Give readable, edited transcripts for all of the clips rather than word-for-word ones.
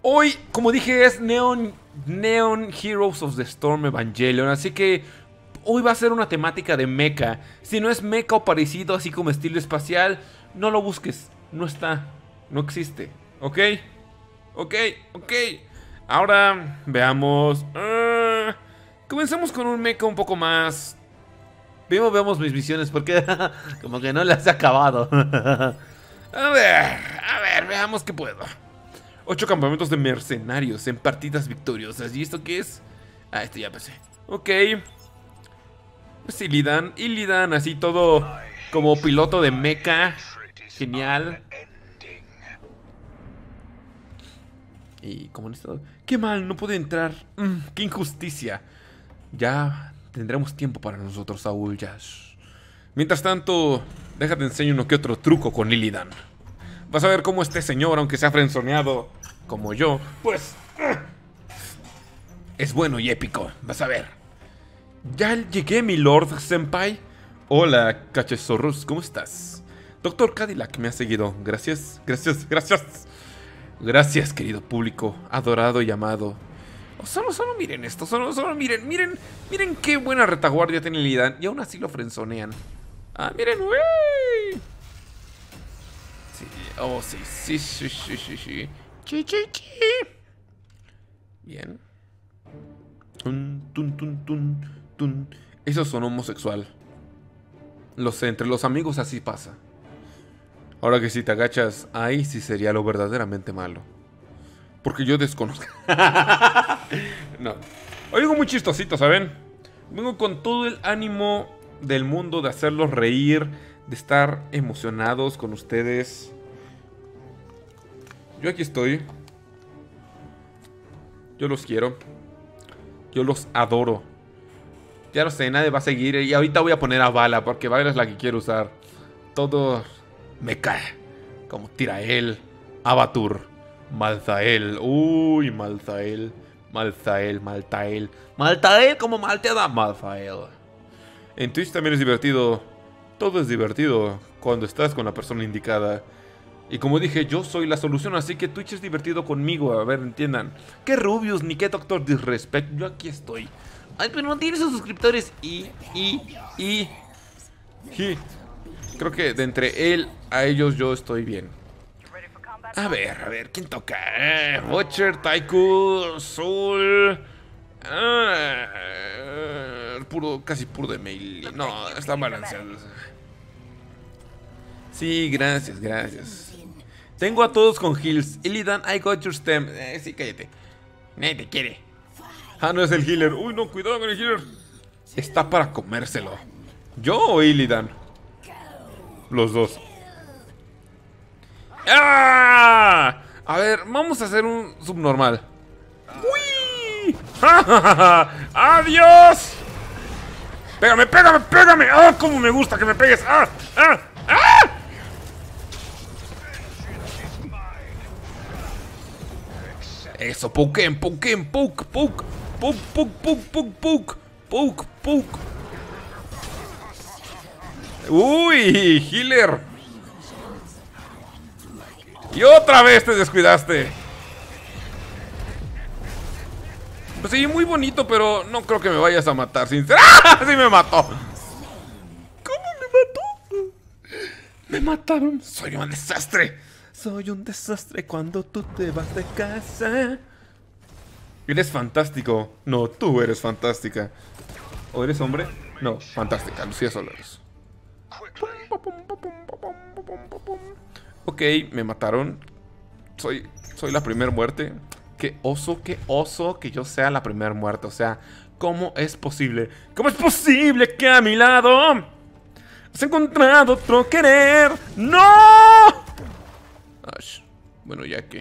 Hoy, como dije, es Neon Heroes of the Storm Evangelion. Así que hoy va a ser una temática de mecha. Si no es mecha o parecido, así como estilo espacial, no lo busques. No está, no existe. ¿Ok? Ok. Ahora veamos. Comencemos con un mecha un poco más. Veamos mis misiones porque como que no las he acabado. A ver, veamos qué puedo. 8 campamentos de mercenarios en partidas victoriosas. ¿Y esto qué es? Ah, esto ya pasé. Ok. Pues Illidan, así todo como piloto de mecha. Genial. Y como en esto... ¡Qué mal! No pude entrar. ¡Qué injusticia! Ya tendremos tiempo para nosotros, Saúl. Ya. Mientras tanto, déjate enseño uno que otro truco con Illidan. Vas a ver cómo este señor, aunque sea frenzoneado como yo, pues... es bueno y épico. Vas a ver. Ya llegué, mi Lord Senpai. Hola, Cachezorros, ¿cómo estás? Doctor Cadillac me ha seguido. Gracias. Gracias, querido público, adorado y amado. Solo miren esto, solo miren qué buena retaguardia tiene Illidan. Y aún así lo frenzonean. Ah, miren, wey. Sí, oh, sí. Chi. Bien. Tun. Eso sonó homosexual. Lo sé, entre los amigos así pasa. Ahora que si te agachas, ahí sí sería lo verdaderamente malo. Porque yo desconozco. No. Hoy vengo muy chistosito, ¿saben? Vengo con todo el ánimo del mundo de hacerlos reír, de estar emocionados con ustedes. Yo aquí estoy. Yo los quiero. Yo los adoro. Ya lo sé, nadie va a seguir. Y ahorita voy a poner a Vala, porque Vala es la que quiero usar. Todo me cae. Como Tirael, Abatur, Malthael. Uy, Malthael como malteada. Malthael. En Twitch también es divertido. Todo es divertido cuando estás con la persona indicada. Y como dije, yo soy la solución, así que Twitch es divertido conmigo. A ver, entiendan. ¿Qué Rubius ni qué Doctor Disrespect? Yo aquí estoy. Ay, pero no tiene sus suscriptores. Creo que de entre él a ellos yo estoy bien. A ver, ¿quién toca? Butcher, Taiku, Soul. Casi puro de melee. No, están balanceados. Sí, gracias. Tengo a todos con heals. Illidan, I got your stem. Sí, cállate. Nadie te quiere. Ah, no es el healer. Uy, no, cuidado con el healer. Está para comérselo. ¿Yo o Illidan? Los dos. ¡Ah! A ver, vamos a hacer un subnormal. ¡Uy! ¡Adiós! ¡Pégame! ¡Ah! ¡Cómo me gusta que me pegues! ¡Ah! Eso, poke. Uy, healer. Y otra vez te descuidaste. Pues sí, muy bonito, pero no creo que me vayas a matar. ¡Ah! Sí me mató. ¿Cómo me mató? Me mataron. Soy un desastre cuando tú te vas de casa. Eres fantástico. No, tú eres fantástica. ¿O eres hombre? No, fantástica. Lucía Solares. Ok, me mataron. Soy la primera muerte. Qué oso que yo sea la primera muerte. O sea, ¿cómo es posible? ¿Cómo es posible que a mi lado has encontrado otro querer? ¡No! Ash. Bueno, ya que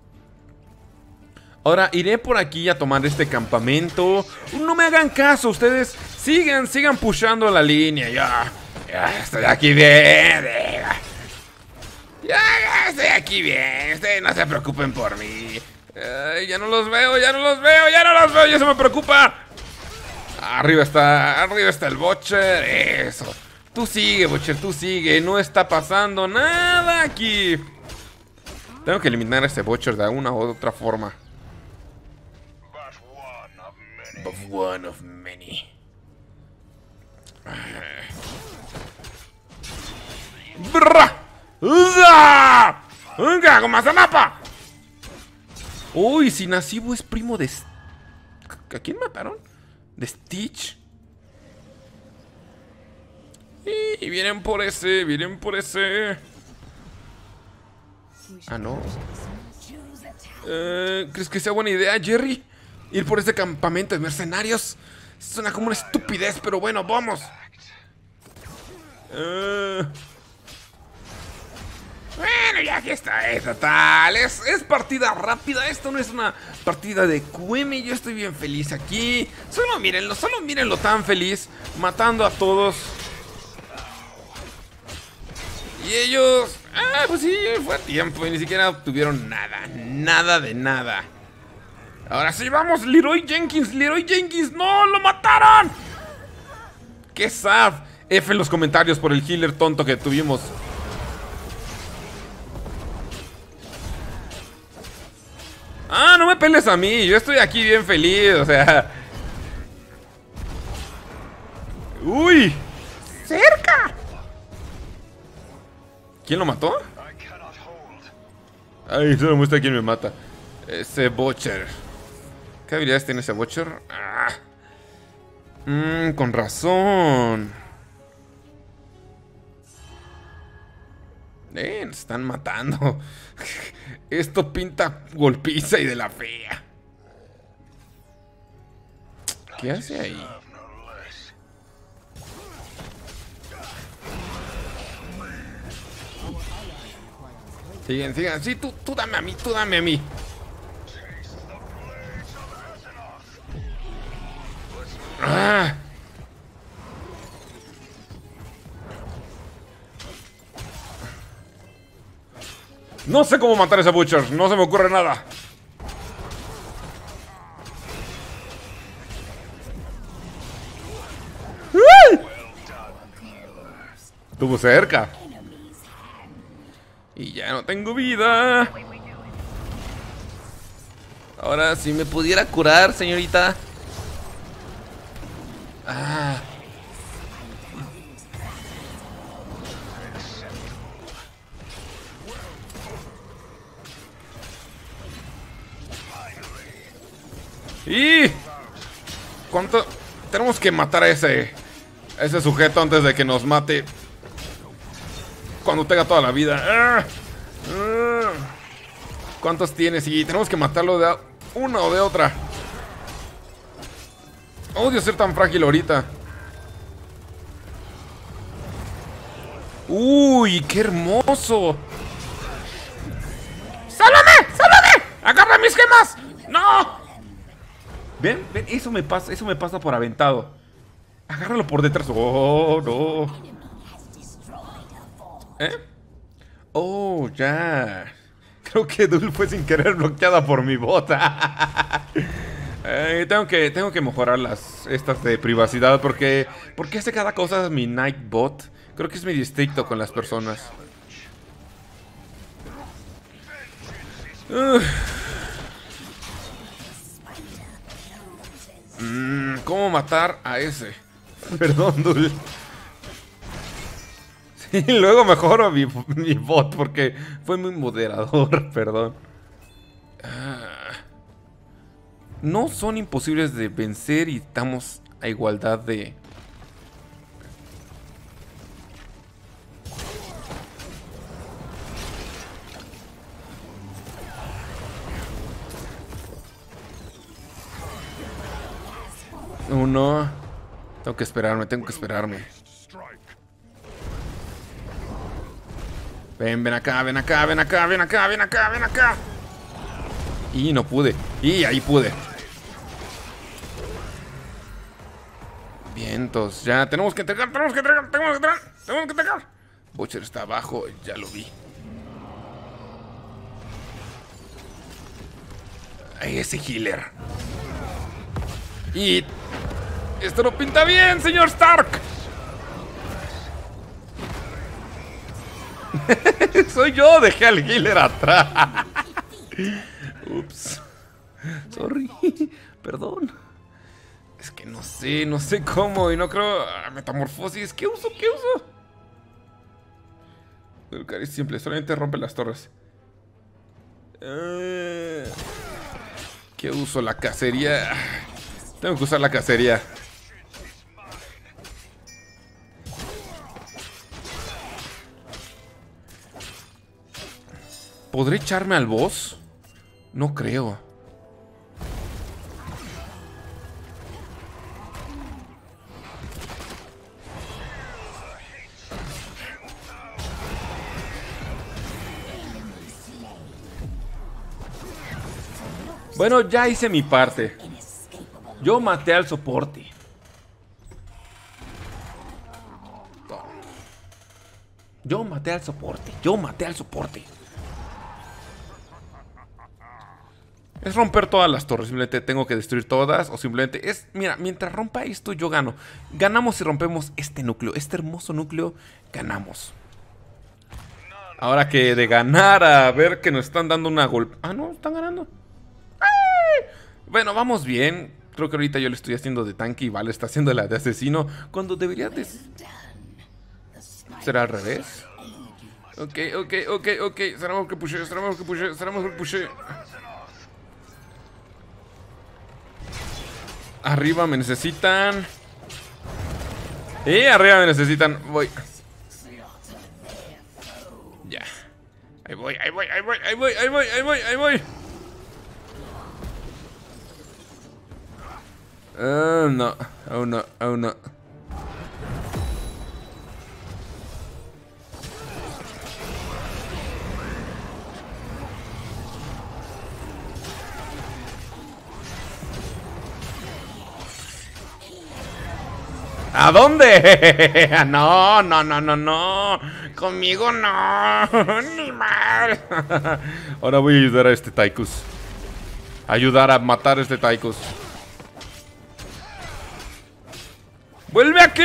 ahora iré por aquí a tomar este campamento. No me hagan caso, ustedes sigan pushando la línea. Ya estoy aquí bien. Ya estoy aquí bien. Ustedes no se preocupen por mí. Ya no los veo. Y eso me preocupa. Arriba está el Butcher. Eso. Tú sigue, Butcher, tú sigue. No está pasando nada aquí. Tengo que eliminar a este Butcher de una u otra forma. But one of many. ¡Brra! ¡Uza! ¡Venga, con Mazanapa! Uy, Sinasibu es primo de... ¿A quién mataron? De Stitch. Y vienen por ese, vienen por ese. Ah, no. ¿Crees que sea buena idea, Jerry? Ir por ese campamento de mercenarios. Suena como una estupidez, pero bueno, vamos. Bueno, ya aquí está, total. Es partida rápida. Esto no es una partida de QM. Yo estoy bien feliz aquí. Solo mírenlo tan feliz. Matando a todos. Y ellos... pues sí, fue a tiempo. Y ni siquiera obtuvieron nada. Nada de nada. Ahora sí, vamos, Leroy Jenkins. Leroy Jenkins, ¡no! ¡Lo mataron! ¡Qué sad! F en los comentarios por el healer tonto que tuvimos. Ah, no me peles a mí. Yo estoy aquí bien feliz, o sea... ¡Uy! ¡Cerca! ¿Quién lo mató? Ay, solo muestra quién me mata. Ese Butcher. ¿Qué habilidades tiene ese Butcher? Con razón. Nos están matando. Esto pinta golpiza y de la fea. ¿Qué hace ahí? Sigan, sigan. Sí, tú dame a mí, tú dame a mí. ¡Ah! No sé cómo matar a ese Butcher. No se me ocurre nada. Estuvo cerca. Y ya no tengo vida. Ahora, si me pudiera curar, señorita. Ah. ¿Y cuánto? Tenemos que matar a ese sujeto antes de que nos mate. Cuando tenga toda la vida. ¿Cuántos tienes? Y tenemos que matarlo de una o de otra. Odio ser tan frágil ahorita. ¡Uy, qué hermoso! ¡Sálvame! ¡Sálvame! ¡Agarra mis gemas! ¡No! ¿Ven? ¿Ven? Eso me pasa por aventado. Agárralo por detrás. ¡Oh, no! ¿Eh? Oh, ya. Creo que Dul fue sin querer bloqueada por mi bota. Tengo que mejorar estas de privacidad porque hace cada cosa mi Nightbot. Creo que es medio estricto con las personas. ¿Cómo matar a ese? Perdón, Dul. Sí, luego mejoro mi bot porque fue muy moderador, perdón. No son imposibles de vencer y estamos a igualdad de... Uno. Tengo que esperarme. Ven acá. Y no pude. Y ahí pude. Vientos. Ya, tenemos que entregar. Butcher está abajo, ya lo vi. Ahí ese healer. Y... esto no pinta bien, señor Stark. Soy yo, dejé al healer atrás. Ups. Sorry. Perdón. Es que no sé cómo y no creo... metamorfosis. ¿Qué uso? El cari es simple, solamente rompe las torres. ¿Qué uso? La cacería. Tengo que usar la cacería. ¿Podré echarme al boss? No creo. Bueno, ya hice mi parte. Yo maté al soporte. Yo maté al soporte. Es romper todas las torres. Simplemente tengo que destruir todas. O simplemente es... Mira, mientras rompa esto yo gano. Ganamos si rompemos este núcleo. Este hermoso núcleo. Ganamos. Ahora que de ganar a ver que nos están dando una golpe... Ah, no, están ganando. ¡Ay! Bueno, vamos bien. Creo que ahorita yo le estoy haciendo de tanque y Vale está haciendo la de asesino. Cuando debería de... ¿Será al revés? Ok. Será mejor que pushe. Arriba me necesitan. Arriba me necesitan. Voy. Ya. Ahí voy. No. Oh, no. ¿A dónde? No. Conmigo no. Ni mal. Ahora voy a ayudar a este Tychus. Ayudar a matar a este Tychus. ¡Vuelve aquí!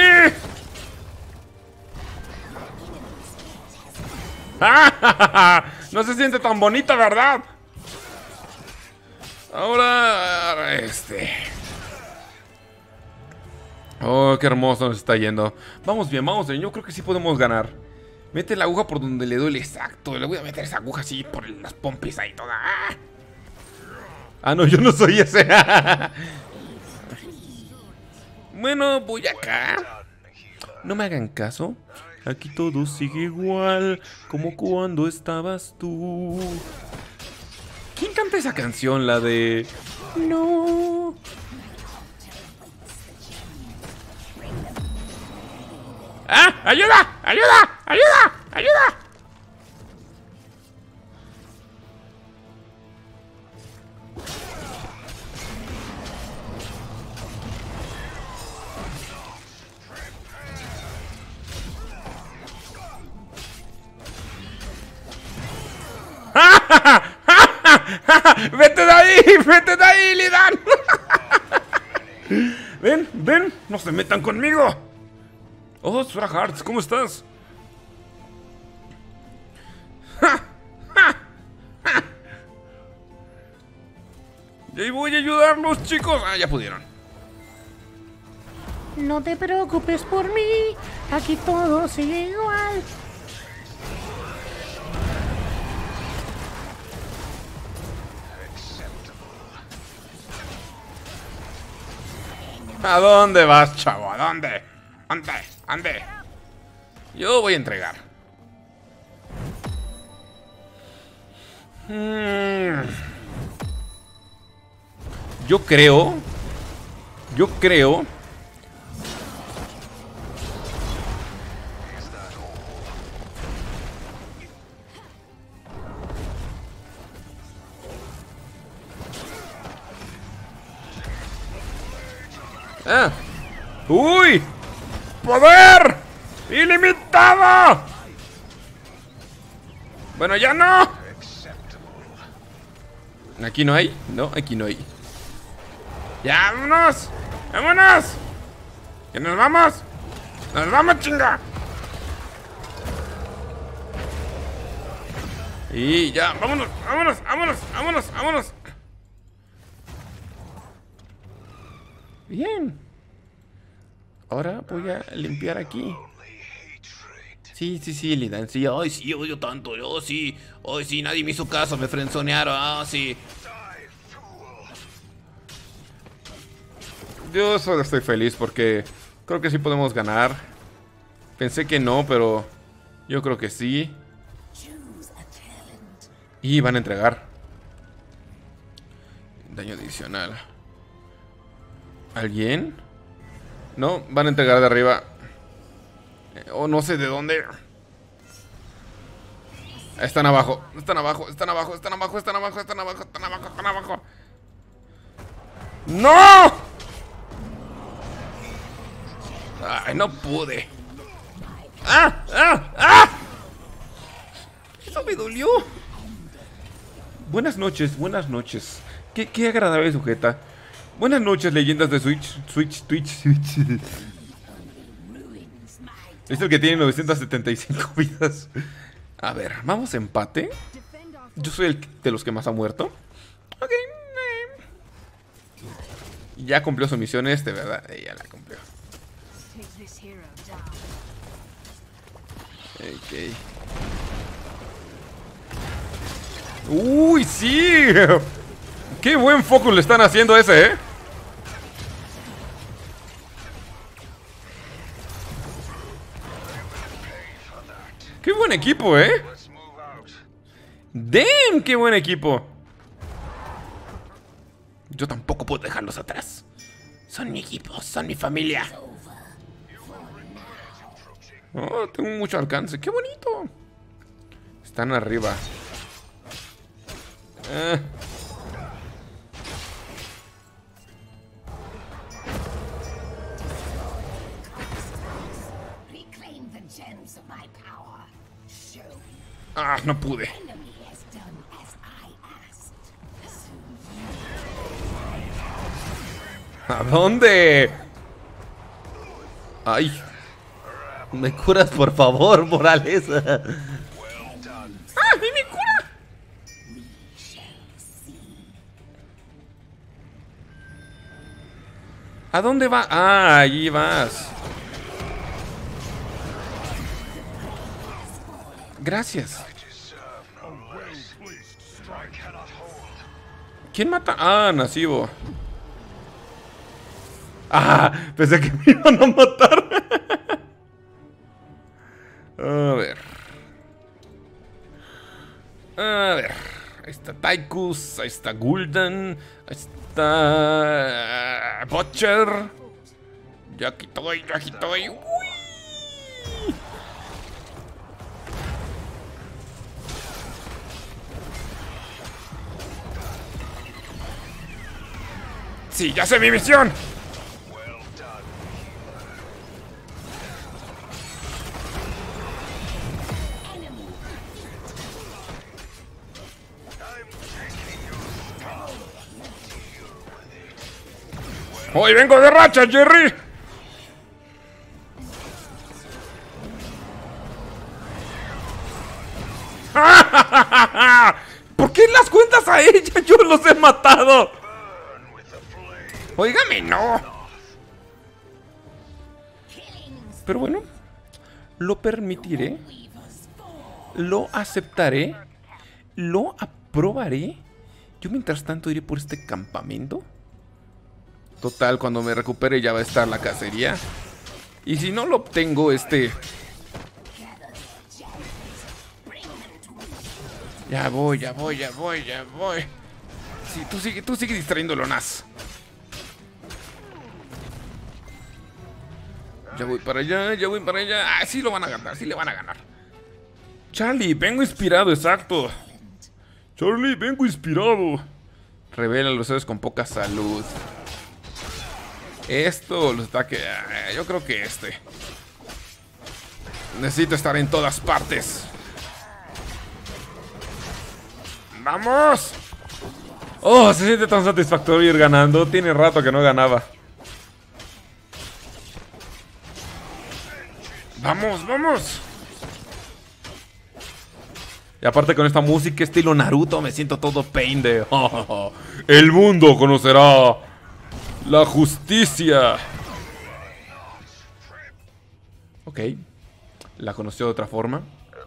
No se siente tan bonita, ¿verdad? Ahora... Oh, qué hermoso nos está yendo. Vamos bien. Yo creo que sí podemos ganar. Mete la aguja por donde le duele. Exacto. Le voy a meter esa aguja así por las pompis ahí toda. Ah, no, yo no soy ese. Bueno, voy acá. No me hagan caso. Aquí todo sigue igual como cuando estabas tú. ¿Quién canta esa canción? La de... No... ¡Ah! ¡Ayuda! ¡Vete de ahí, Lidan! Ven, no se metan conmigo. Oh, Sora Hearts, ¿cómo estás? Y ahí voy a ayudarlos, chicos. Ah, ya pudieron. No te preocupes por mí, aquí todo sigue igual. ¿A dónde vas, chavo? ¿A dónde? Ande. Yo voy a entregar. Yo creo. ¡Uy! ¡Poder! ¡Ilimitado! Bueno, ya no. ¿Aquí no hay? No, aquí no hay. ¡Ya, vámonos! ¡Vámonos! ¡Que nos vamos! ¡Nos vamos, chinga! Y ya, vámonos, vámonos, vámonos, vámonos, vámonos. Bien. Ahora voy a limpiar aquí. Sí, sí, sí, Lidan, sí. Ay, sí, odio tanto, yo sí. Ay, sí, nadie me hizo caso, me frenzonearon. Ah, sí. Yo solo estoy feliz porque creo que sí podemos ganar. Pensé que no, pero yo creo que sí. Y van a entregar daño adicional. ¿Alguien? No, van a entregar de arriba. O no sé de dónde. Están abajo, están abajo, están abajo, están abajo, están abajo, están abajo, están abajo, están abajo. ¡No! Ay, no pude. ¡Ah! ¡Ah! ¡Ah! Eso me dolió. Buenas noches, buenas noches. Qué agradable sujeta. Buenas noches, leyendas de Twitch. Es el que tiene 975 vidas. A ver, vamos a empate. Yo soy el de los que más ha muerto. Ok. Ya cumplió su misión ¿verdad? Ya la cumplió. Ok. ¡Uy, sí! ¡Qué buen focus le están haciendo a ese, ¡Qué buen equipo, ¡Damn! ¡Qué buen equipo! Yo tampoco puedo dejarlos atrás. Son mi equipo, son mi familia. Oh, tengo mucho alcance. ¡Qué bonito! Están arriba. Ah, no pude. ¿A dónde? Ay. ¿Me curas, por favor, Morales? ¡Ah! ¡Y me cura! ¿A dónde va? Ah, allí vas. Gracias. ¿Quién mata? Ah, Nasibo. Ah, pensé que me iban a matar. A ver. A ver. Ahí está Tychus. Ahí está Gul'dan. Ahí está Butcher. Yo aquí estoy, yo aquí estoy. ¡Uy! Sí, ya sé mi misión. Hoy vengo de racha, Jerry. ¿Por qué las cuentas a ella? Yo los he matado. Óigame, no. Pero bueno, lo permitiré. Lo aceptaré. Lo aprobaré. Yo mientras tanto iré por este campamento. Total, cuando me recupere ya va a estar la cacería. Y si no lo obtengo, Ya voy, ya voy, ya voy, ya voy. Sí, tú sigue distrayéndolo, Nas. Ya voy para allá, ya voy para allá. Ah, sí lo van a ganar, sí le van a ganar. Charlie, vengo inspirado, exacto. Charlie, vengo inspirado. Revela los héroes con poca salud. Esto, los ataques. Yo creo que necesito estar en todas partes. ¡Vamos! Oh, se siente tan satisfactorio ir ganando. Tiene rato que no ganaba. ¡Vamos, vamos! Y aparte con esta música estilo Naruto me siento todo pain de... el mundo conocerá la justicia. Ok. La conoció de otra forma.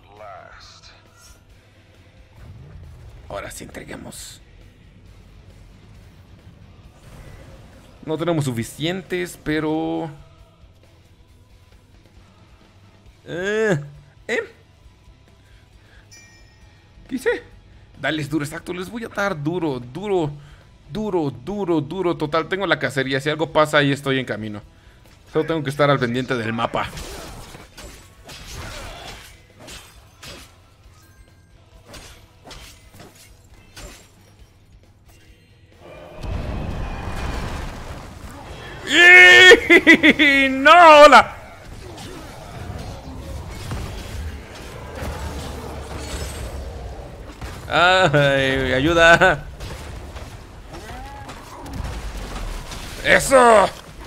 Ahora sí entreguemos. No tenemos suficientes, pero... ¿Qué hice? Dales duro, exacto. Les voy a dar duro, duro, duro, duro, duro. Total, tengo la cacería. Si algo pasa, ahí estoy en camino. Solo tengo que estar al pendiente del mapa. ¡No! ¡Hola! ¡Ay! ¡Ayuda! ¡Eso!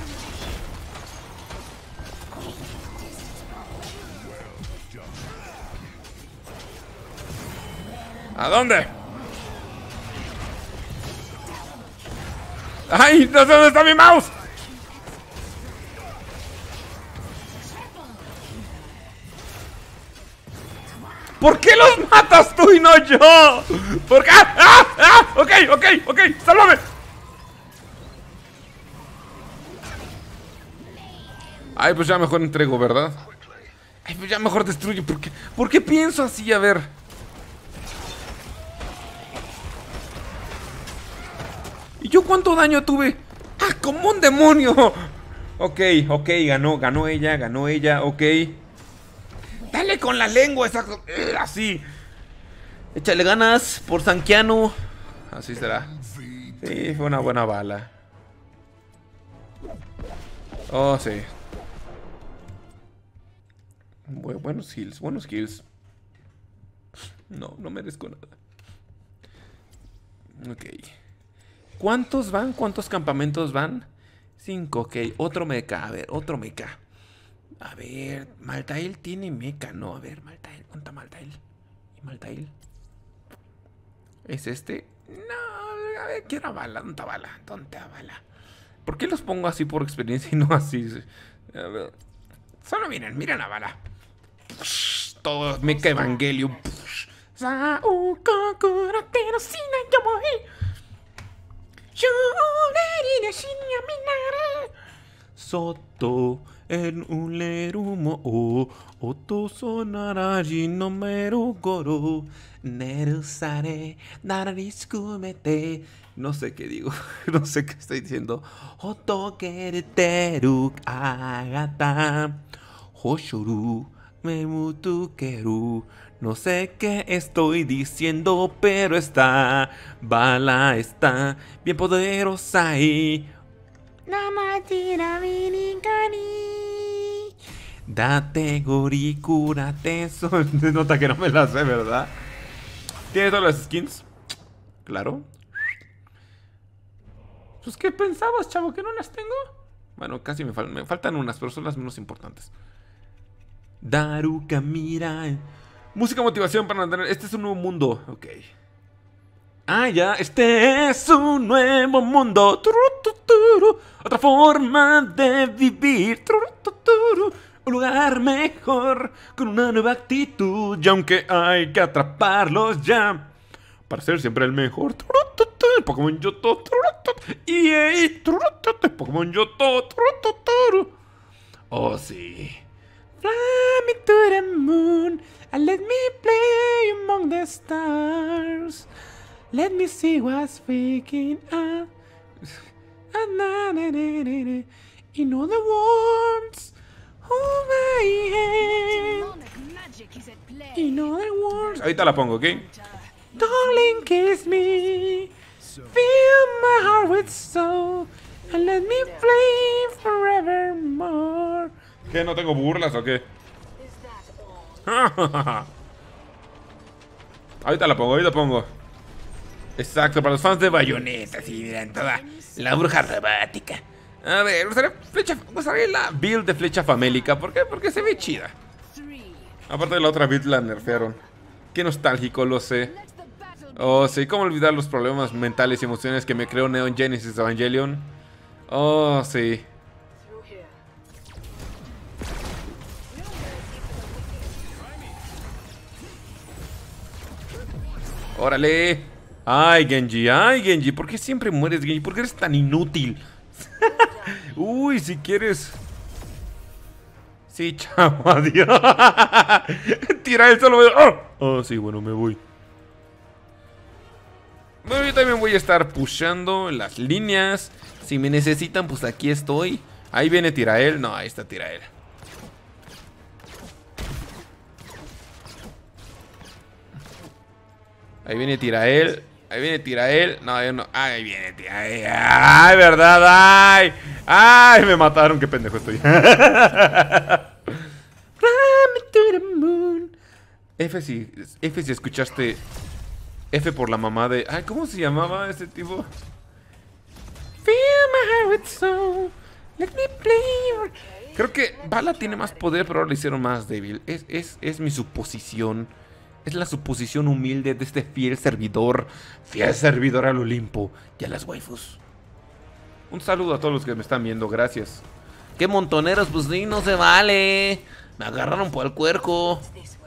¿A dónde? ¡Ay! No sé dónde está mi mouse. ¿Por qué los matas tú y no yo? ¿Por qué? ¡Ah! Ok, ok, ok. ¡Sálvame! Ay, pues ya mejor entrego, ¿verdad? Ay, pues ya mejor destruye. ¿Por qué pienso así? A ver. ¿Y yo cuánto daño tuve? ¡Ah, como un demonio! Ok, ok, ganó ella, ok. Dale con la lengua, exacto. Así. Échale ganas por Sanquiano. Así será. Sí, fue una buena bala. Oh, sí. Buenos heals, buenos heals. No merezco nada. Ok. ¿Cuántos van? ¿Cuántos campamentos van? 5, ok. Otro mecha, a ver, otro mecha. A ver, Maltail tiene mecha, no, a ver, Maltail, ¿dónde está Maltail? ¿Y Maltail? ¿Es este? No, a ver, quiero bala, ¿dónde está bala? ¿Dónde está bala? ¿Por qué los pongo así por experiencia y no así? A ver, solo miren a bala. Todo mecha Evangelion. Soto en un lerumo o oto sonaraji no meru goro nerusare nariskumete. No sé qué digo, no sé qué estoy diciendo. Oto kereteru agata hoshoru memutu keru. No sé qué estoy diciendo, pero esta bala está bien poderosa y... Date gori, cúrate. Se nota que no me la sé, ¿verdad? ¿Tiene todas las skins? Claro. Pues, ¿qué pensabas, chavo? ¿Que no las tengo? Bueno, casi me faltan unas, pero son las menos importantes. Daruka, mira. Música motivación para mantener. Este es un nuevo mundo. Ok. Ah, ya. Este es un nuevo mundo. Otra forma de vivir. Un lugar mejor. Con una nueva actitud. Y aunque hay que atraparlos ya. Para ser siempre el mejor. Pokémon Yoto. Pokémon Yoto. Oh, sí. Fly me to the moon and let me play among the stars. Let me see what's faking up. In all the words of my hand. In all the words. Ahorita la pongo, ¿ok? Darling, kiss me. Fill my heart with soul. And let me play forevermore. ¿Qué? ¿No tengo burlas o qué? Ahorita la pongo, Exacto, para los fans de Bayonetta. Sí, miren, toda la bruja robótica. A ver, usaré la build de flecha famélica. ¿Por qué? Porque se ve chida. Aparte de la otra build la nerfearon. Qué nostálgico, lo sé. Oh, sí, cómo olvidar los problemas mentales y emociones que me creó Neon Genesis Evangelion. Oh, sí. ¡Órale! ¡Ay, Genji! ¡Ay, Genji! ¿Por qué siempre mueres, Genji? ¿Por qué eres tan inútil? Uy, si quieres... Sí, chao, adiós. Tira el solo. Oh, sí, bueno, me voy. Bueno, yo también voy a estar pushando las líneas. Si me necesitan, pues aquí estoy. Ahí viene Tirael. No, ahí está Tirael. Ahí viene Tirael. Ahí viene Tirael. No, yo no. Ahí viene Tirael. Ay, verdad. Ay. Ay, me mataron. Qué pendejo estoy. F si escuchaste. F por la mamá de... Ay, ¿cómo se llamaba ese tipo? Feel my heart with soul. Let me play. Creo que Bala tiene más poder, pero ahora lo hicieron más débil. Es mi suposición. Es la suposición humilde de este fiel servidor. Fiel servidor al Olimpo y a las waifus. Un saludo a todos los que me están viendo, gracias. ¡Qué montoneros! Pues sí, no se vale. Me agarraron por el cuerpo.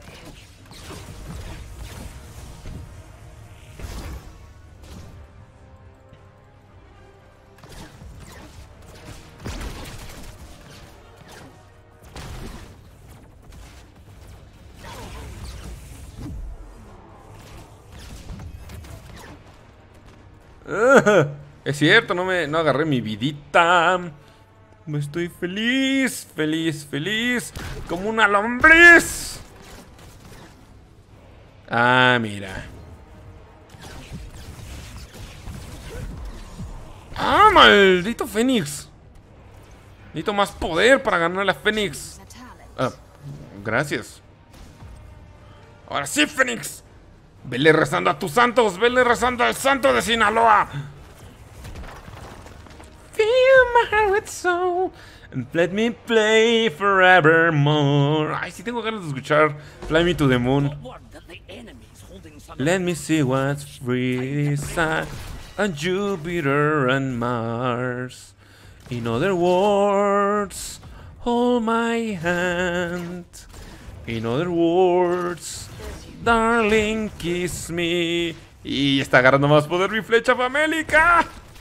Es cierto, no agarré mi vidita. Estoy feliz, feliz, como una lombriz. Ah, mira. Ah, maldito Fénix. Necesito más poder para ganar a la Fénix. Ah, gracias. Ahora sí, Fénix. Vele rezando a tus santos, vele rezando al santo de Sinaloa. Feel my heart with soul and let me play forevermore. Ay, sí tengo ganas de escuchar Fly Me to the Moon. Let me see what's free side on Jupiter and Mars. In other words, hold my hand. In other words, darling, kiss me. Y está agarrando más poder mi flecha famélica.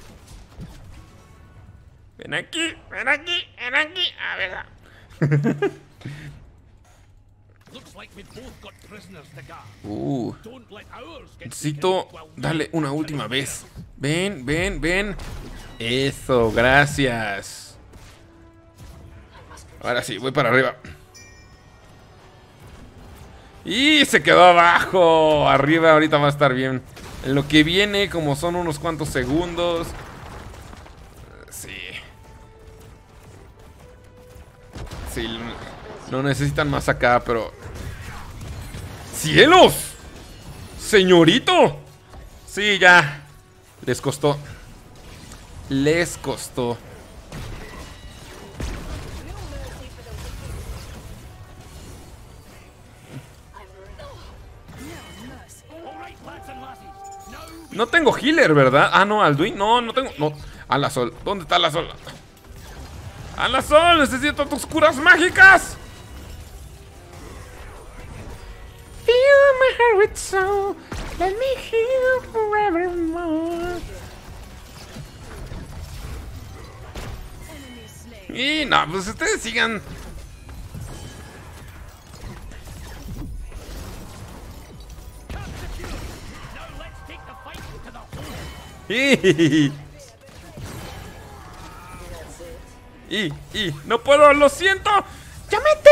Ven aquí, ven aquí, ven aquí. A ver. Necesito darle una última vez. Ven, ven, ven. Eso, gracias. Ahora sí, voy para arriba. Y se quedó abajo. Arriba ahorita va a estar bien. En lo que viene, como son unos cuantos segundos. Sí. Sí, no necesitan más acá, pero... ¡Cielos! ¡Señorito! Sí, ya. Les costó. Les costó. No tengo healer, ¿verdad? Ah, no, Alduin. No, no tengo. No. A la Sol. ¿Dónde está la Sol? ¡A la Sol! ¡Necesito tus curas mágicas! Feel my heart with soul. Let me heal forevermore. Y no, pues ustedes sigan. No puedo, lo siento. ¡Llámate!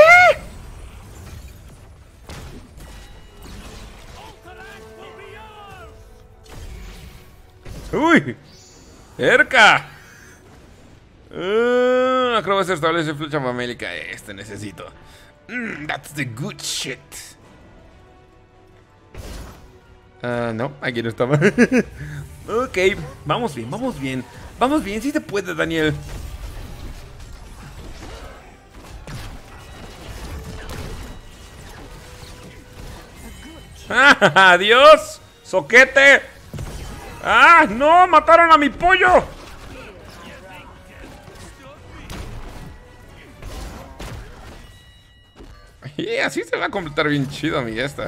Uy, cerca. Acrobacia establece flecha famélica. Este necesito. That's the good shit. No, aquí no estaba. Ok, vamos bien, vamos bien. Vamos bien, sí se puede, Daniel. ¡Ah, adiós! ¡Soquete! ¡Ah, no! ¡Mataron a mi pollo! Y así se va a completar bien chido mi esta.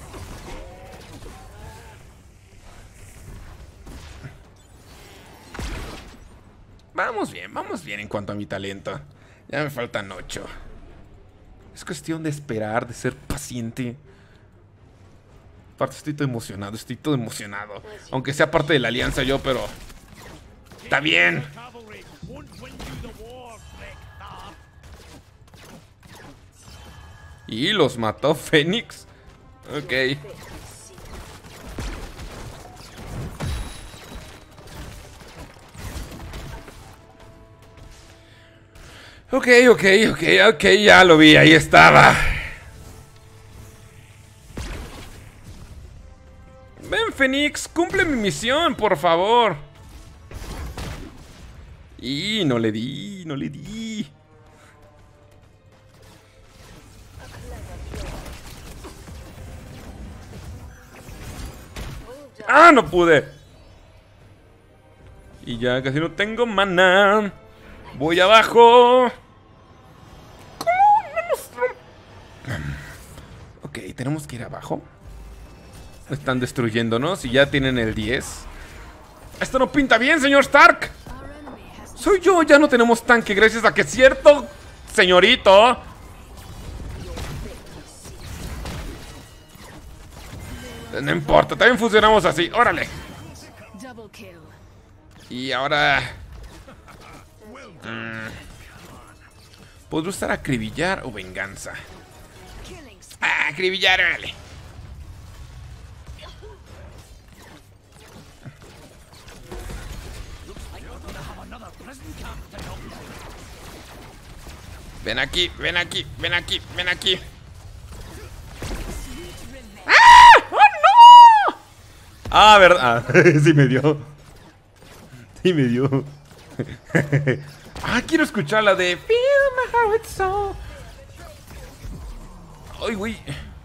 Vamos bien en cuanto a mi talento. Ya me faltan 8. Es cuestión de esperar, de ser paciente. Aparte estoy todo emocionado. Aunque sea parte de la alianza yo, pero... ¡Está bien! Y los mató Fénix. Ok. Ok, ya lo vi, ahí estaba. Ven, Fénix, cumple mi misión, por favor. Y no le di. ¡Ah, no pude! Y ya casi no tengo maná. Voy abajo. ¿Cómo? Ok, tenemos que ir abajo. Están destruyéndonos y ya tienen el 10. Esto no pinta bien, señor Stark. Soy yo, ya no tenemos tanque gracias a que es cierto, señorito. No importa, también funcionamos así. Órale. Y ahora... ¿podrá usar acribillar o venganza? Ah, acribillar, órale. Ven aquí, ven aquí, ven aquí, ven aquí. ¡Ah! ¡Oh, no! Ah, verdad. Sí me dio. Sí me dio. Ah, quiero escuchar la de Feel my heart so. Ay, güey.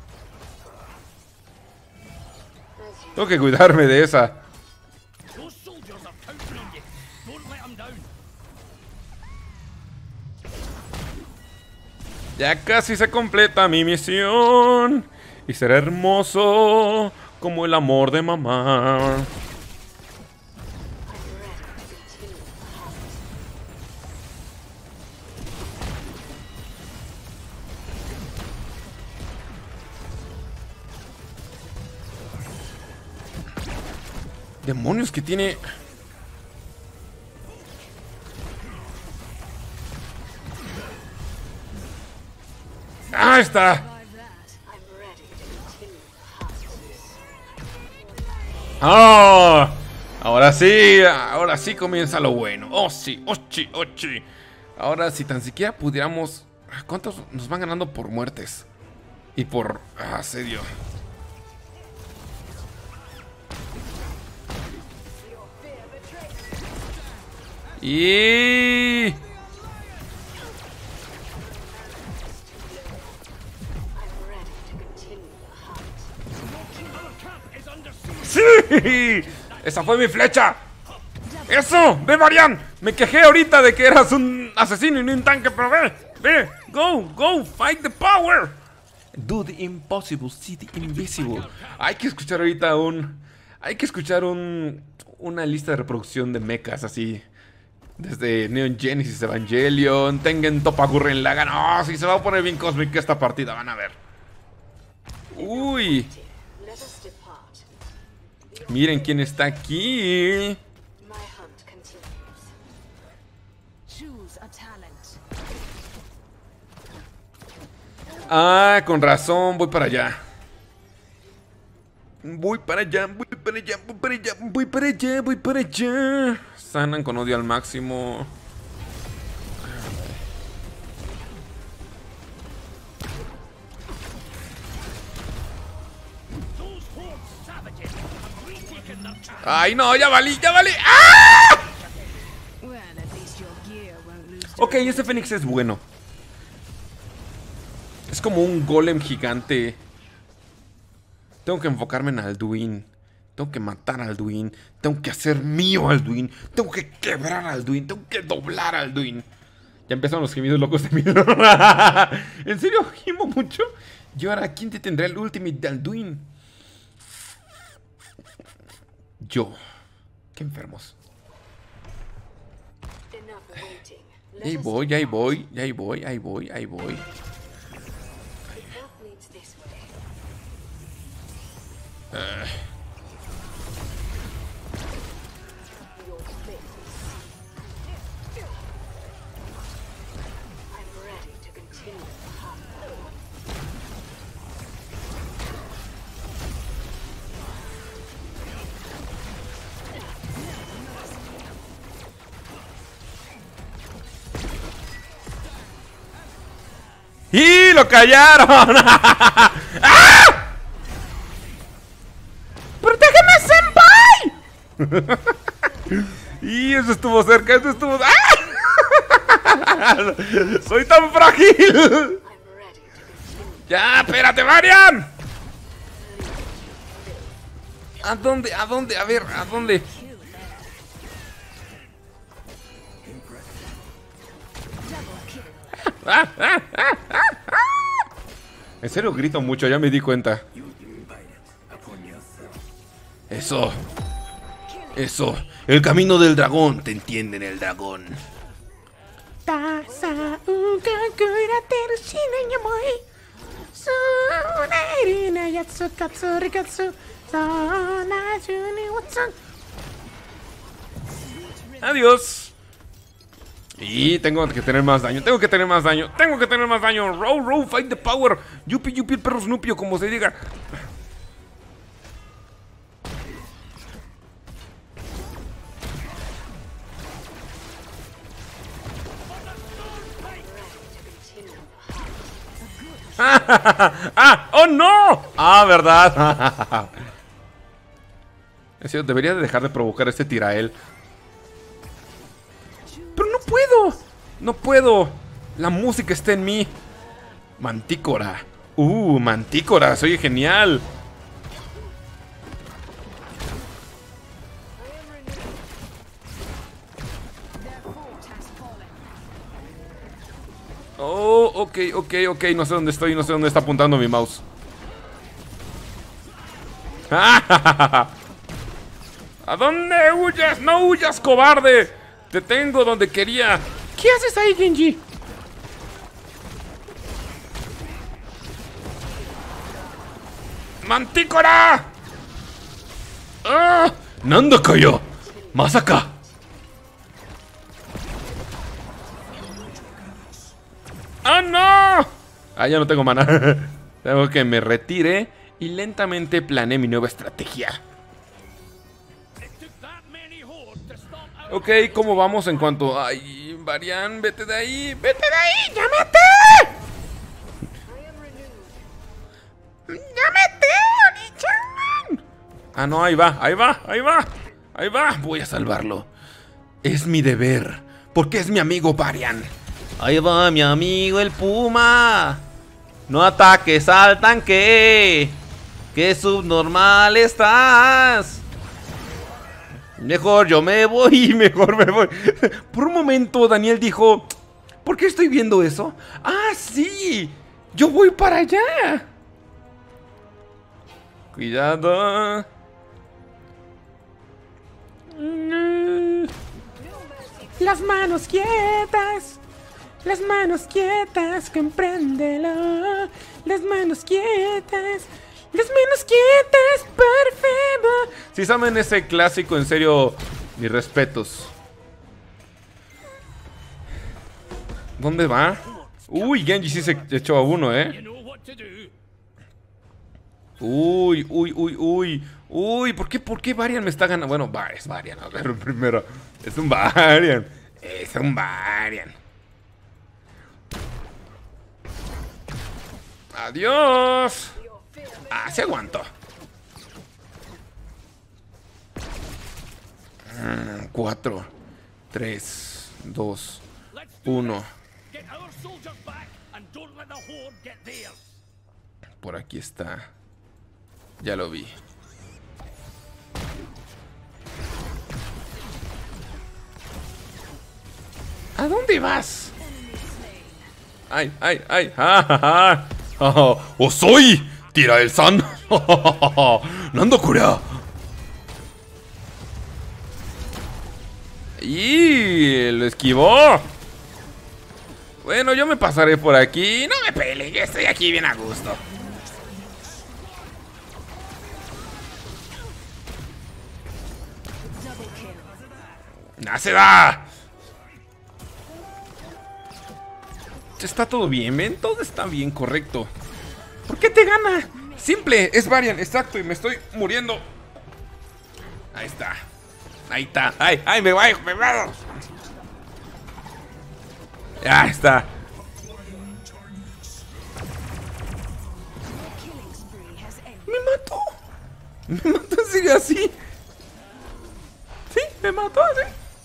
Tengo que cuidarme de esa. Ya casi se completa mi misión y será hermoso como el amor de mamá. Demonios que tiene. ¡Ah, está! ¡Oh! Ahora sí comienza lo bueno. ¡Oh, sí! ¡Ochi! Ahora, si tan siquiera pudiéramos... ¿Cuántos nos van ganando por muertes? Y por asedio. Y... ¡sí! ¡Esa fue mi flecha! ¡Eso! ¡Ve, Varian! Me quejé ahorita de que eras un asesino y no un tanque, pero ve. ¡Go! ¡Fight the power! Do the impossible, see the invisible. Hay que escuchar ahorita una lista de reproducción de mechas así. Desde Neon Genesis Evangelion, Tengen Toppa Gurren Lagann. ¡Oh, sí! Se va a poner bien cósmica esta partida, van a ver. ¡Uy! Miren quién está aquí. Ah, con razón, voy para allá. Voy para allá. Sanan con odio al máximo. Ay, no, ya valí. ¡Ah! Ok, ese Fénix es bueno. Es como un golem gigante. Tengo que enfocarme en Alduin. Tengo que matar a Alduin. Tengo que hacer mío a Alduin. Tengo que quebrar a Alduin. Tengo que doblar a Alduin. Ya empezaron los gemidos locos de mí. ¿En serio gimo mucho? Y ahora, ¿quién te tendrá el ultimate de Alduin? Yo. Qué enfermos. Ahí voy, ahí voy, ahí voy, ahí voy, ahí voy. ¡Y lo callaron! ¡Ah! ¡Protégeme, senpai! Y eso estuvo cerca, eso estuvo... ¡Ah! ¡Soy tan frágil! ¡Ya, espérate, Marian! ¿A dónde? ¿A dónde? A ver, ¿a dónde? En serio grito mucho, ya me di cuenta. Eso. Eso. El camino del dragón. ¿Te entienden el dragón? Adiós. Y tengo que tener más daño, tengo que tener más daño, tengo que tener más daño. Row, row, fight the power. Yupi, yupi, el perro Snupio, como se diga. ¡Ah! ¡Oh, no! ¡Ah, verdad! Es cierto, debería de dejar de provocar este tirael. ¡Pero no puedo! ¡No puedo! La música está en mí. Mantícora. Mantícora, soy genial. Oh, ok. No sé dónde estoy, no sé dónde está apuntando mi mouse. ¿A dónde huyas? ¡No huyas, cobarde! Te tengo donde quería. ¿Qué haces ahí, Genji? ¡Mantícora! ¡Ah! ¡Nanda cayó! ¡Masaka! ¡Ah, no! Ah, ya no tengo mana. Tengo que me retire y lentamente planeé mi nueva estrategia. Ok, ¿cómo vamos en cuanto... Ay, Varian, vete de ahí. ¡Vete de ahí! ¡Llámate! ¡Llámate, Oni-chan! Ah, no, ahí va, ahí va, ahí va. Ahí va, voy a salvarlo. Es mi deber, porque es mi amigo Varian. Ahí va mi amigo el Puma. No ataques al tanque. ¡Qué subnormal estás! Mejor yo me voy, mejor me voy. Por un momento Daniel dijo: ¿por qué estoy viendo eso? ¡Ah, sí! ¡Yo voy para allá! Cuidado. Las manos quietas. Las manos quietas, compréndelo. Las manos quietas. Las manos quietas, por favor. Si saben ese clásico, en serio, mis respetos. ¿Dónde va? Uy, Genji sí se echó a uno, Uy, ¿por qué Varian me está ganando? Bueno, es Varian, a ver, primero. Es un Varian. Es un Varian. Adiós. Ah, se aguantó. 4, 3, 2, 1. Por aquí está. Ya lo vi. ¿A dónde vas? ¡Ay, ay, ay! ¡Ja, ja, ja! ¡Oh, soy! ¡Tira el san! ¡Nando Kurea! ¡Y lo esquivó! Bueno, yo me pasaré por aquí. No me peleen, yo estoy aquí bien a gusto. ¡No se da! Está todo bien, ¿ven? Todo está bien, correcto. ¿Por qué te gana? Simple, es Varian, exacto, y me estoy muriendo. Ahí está. Ahí está. ¡Ay, ay, me voy! Ya está. Me mató. Me mató en serio así. Sí, me mató así.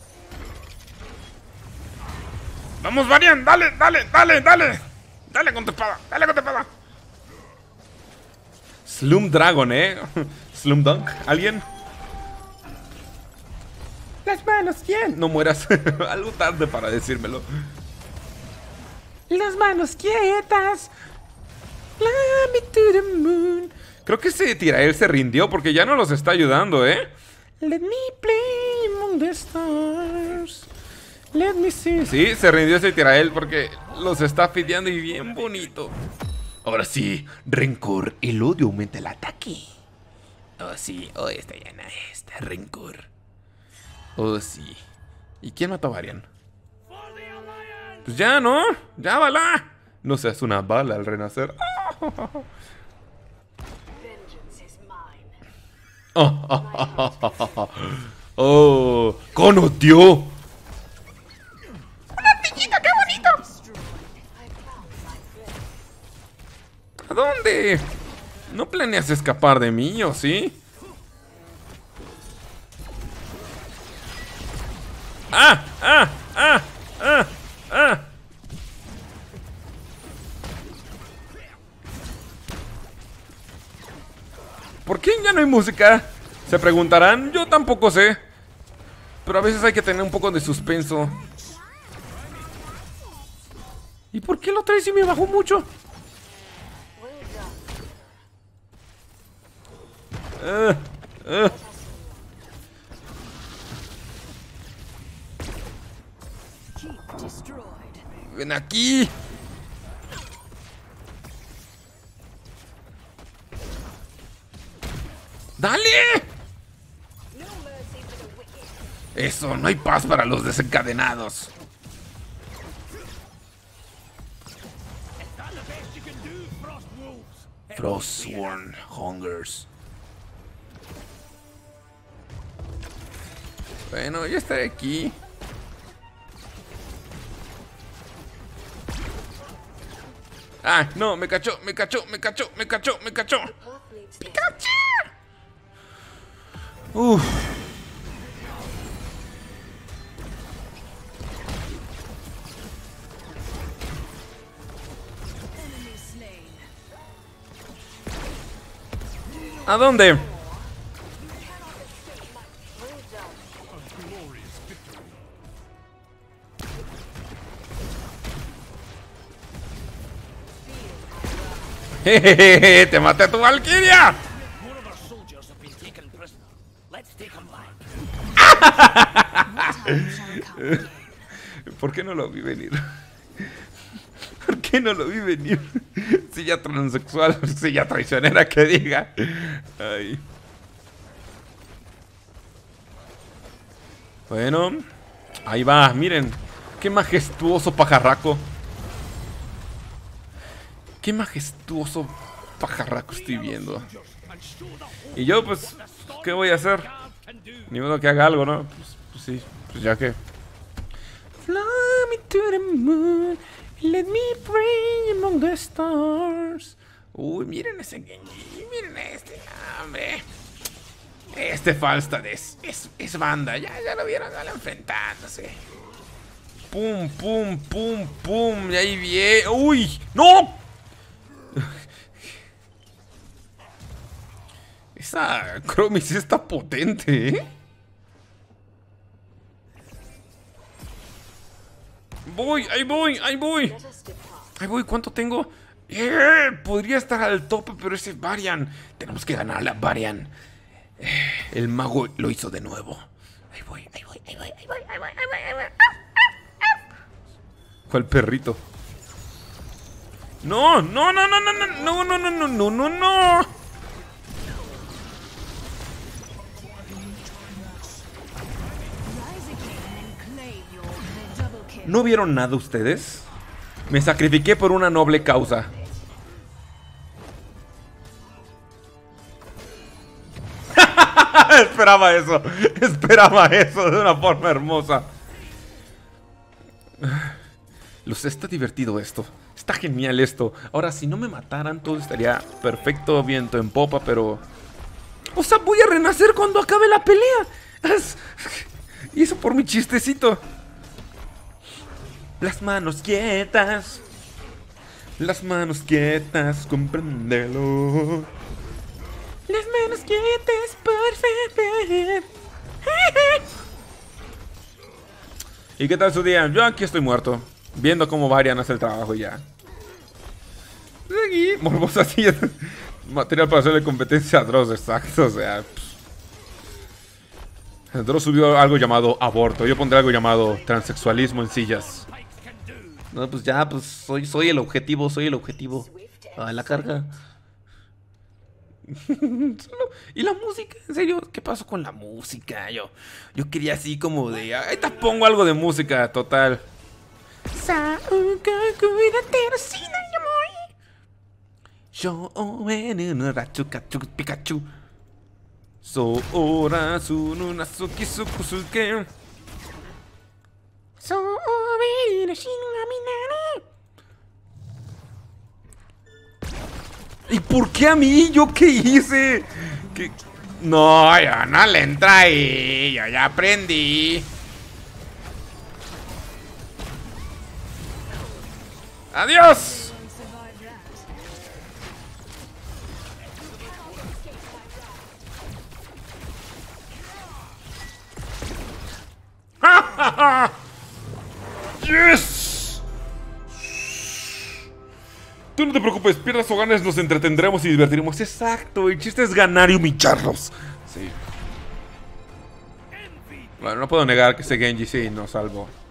Vamos, Varian, dale, dale, dale, dale. Dale con tu espada, dale con tu espada. Slum Dragon, Slum Dunk, ¿alguien? Las manos, ¿quién? No mueras. Algo tarde para decírmelo. Las manos quietas. Fly me to the moon. Creo que ese Tirael se rindió porque ya no los está ayudando, Let me play among the stars. Let me see. Sí, se rindió ese Tirael porque los está fideando y bien bonito. Ahora sí, rencor. El odio aumenta el ataque. Oh, sí. Oh, esta ya no está rencor. Oh, sí. ¿Y quién mató a Varian? Pues ya, ¿no? Ya, bala. No seas una bala al renacer. Oh, Kono, tío. ¡Una ardillita, qué bonito! ¿A dónde? ¿No planeas escapar de mí, o sí? ¡Ah! ¡Ah! ¡Ah! ¡Ah! ¡Ah! ¿Por qué ya no hay música? Se preguntarán, yo tampoco sé. Pero a veces hay que tener un poco de suspenso. ¿Y por qué lo traes y me bajó mucho? Ven aquí. ¡Dale! Eso, no hay paz para los desencadenados. Frostworn Hungers. Bueno, ya estaré aquí. Ah, no, me cachó, me cachó, me cachó, me cachó, me cachó. ¡Pikachu! Uff. ¿A dónde? Jejeje, te maté a tu Valkyria. ¿Por qué no lo vi venir? ¿Por qué no lo vi venir? Si ya transexual, si ya traicionera, que diga. Ay. Bueno, ahí va, miren. Qué majestuoso pajarraco. Qué majestuoso pajarraco estoy viendo. Y yo, pues, ¿qué voy a hacer? Ni modo que haga algo, ¿no? Pues sí, pues ya que. Fly me to the moon, let me bring among the stars. Uy, miren ese Genji, miren este, hombre. Este Falstad es banda, ya lo vieron, ya lo enfrentándose. Pum, pum, pum, pum, y ahí viene. ¡Uy! ¡No! Esa Chromie sí está potente, ¿eh? Voy, ahí voy, ahí voy. Ahí voy, ¿cuánto tengo? Podría estar al tope, pero ese es Varian. Tenemos que ganarle a Varian. El mago lo hizo de nuevo. Ahí voy, ahí voy, ahí voy, ahí voy, ahí voy, ahí voy, ahí voy. ¿Cuál perrito? No, no, no, no, no, no, no, no, no, no, no, no, no. ¿No vieron nada ustedes? Me sacrifiqué por una noble causa. Esperaba eso de una forma hermosa. Está divertido esto. Está genial esto. Ahora, si no me mataran, todo estaría perfecto, viento en popa, pero... O sea, voy a renacer cuando acabe la pelea. Y eso por mi chistecito. Las manos quietas. Las manos quietas, compréndelo. Las manos quietas, por favor. ¿Y qué tal su día? Yo aquí estoy muerto, viendo cómo Varian hace el trabajo y ya. Aquí, morbosa así. Material para hacerle competencia a Dross, exacto, o sea... Dross subió algo llamado aborto. Yo pondré algo llamado transexualismo en sillas. No, pues ya, pues soy el objetivo, soy el objetivo. Ah, la carga. Y la música, en serio, ¿qué pasó con la música? Yo quería así como de... Ahí te pongo algo de música, total. Pikachu. Sora Sununazuki Sukusuke. ¿Y por qué a mí? ¿Yo qué hice? ¿Qué? No, yo no le entré ahí. Yo ya aprendí. ¡Adiós! ¡Yes! Tú no te preocupes, pierdas o ganes, nos entretendremos y divertiremos. Exacto, el chiste es ganar y humillarlos. Sí. Bueno, no puedo negar que ese Genji sí nos salvó.